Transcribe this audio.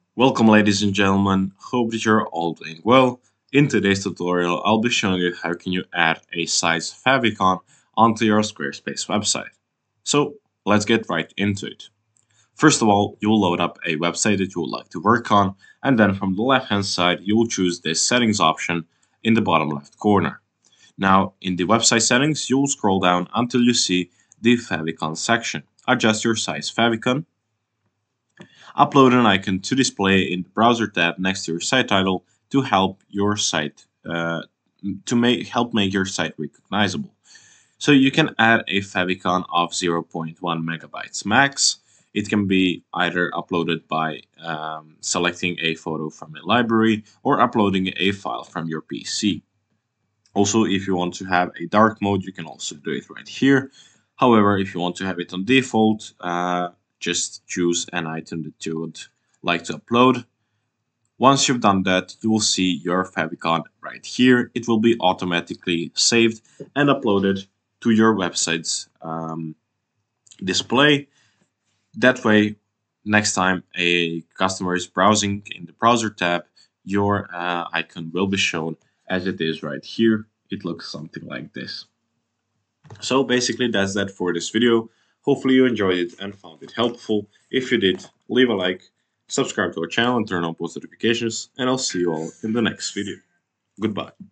Welcome ladies and gentlemen, hope that you're all doing well. In today's tutorial, I'll be showing you how can you add a size favicon onto your Squarespace website. So let's get right into it. First of all, you'll load up a website that you would like to work on, and then from the left hand side, you'll choose this settings option in the bottom left corner. Now, in the website settings, you'll scroll down until you see the favicon section. Adjust your size favicon. Upload an icon to display in the browser tab next to your site title to help your site help make your site recognizable. So you can add a favicon of 0.1 megabytes max. It can be either uploaded by selecting a photo from a library or uploading a file from your PC. Also, if you want to have a dark mode, you can also do it right here. However, if you want to have it on default, just choose an item that you would like to upload. Once you've done that, you will see your favicon right here. It will be automatically saved and uploaded to your website's display. That way, next time a customer is browsing in the browser tab, your icon will be shown as it is right here. It looks something like this. So basically that's that for this video. Hopefully you enjoyed it and found it helpful. If you did, leave a like, subscribe to our channel and turn on post notifications, and I'll see you all in the next video. Goodbye.